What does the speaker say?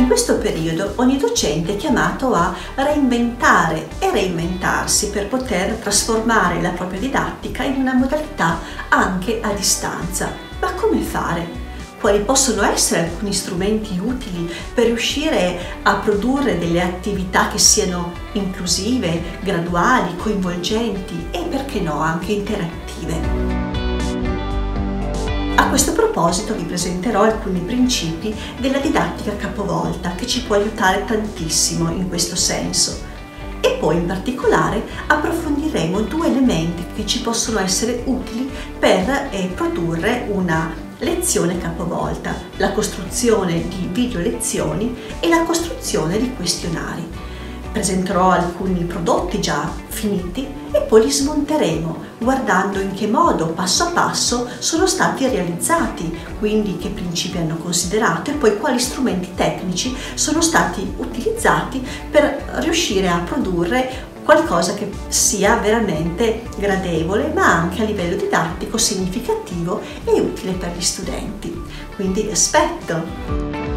in questo periodo ogni docente è chiamato a reinventare e reinventarsi per poter trasformare la propria didattica in una modalità anche a distanza. Ma come fare? Quali possono essere alcuni strumenti utili per riuscire a produrre delle attività che siano inclusive, graduali, coinvolgenti e perché no anche interattive? A questo proposito vi presenterò alcuni principi della didattica capovolta che ci può aiutare tantissimo in questo senso e poi in particolare approfondiremo due elementi che ci possono essere utili per produrre una lezione capovolta, la costruzione di video lezioni e la costruzione di questionari. Presenterò alcuni prodotti già finiti e poi li smonteremo guardando in che modo passo a passo sono stati realizzati, quindi che principi hanno considerato e poi quali strumenti tecnici sono stati utilizzati per riuscire a produrre qualcosa che sia veramente gradevole ma anche a livello didattico significativo e utile per gli studenti. Quindi vi aspetto!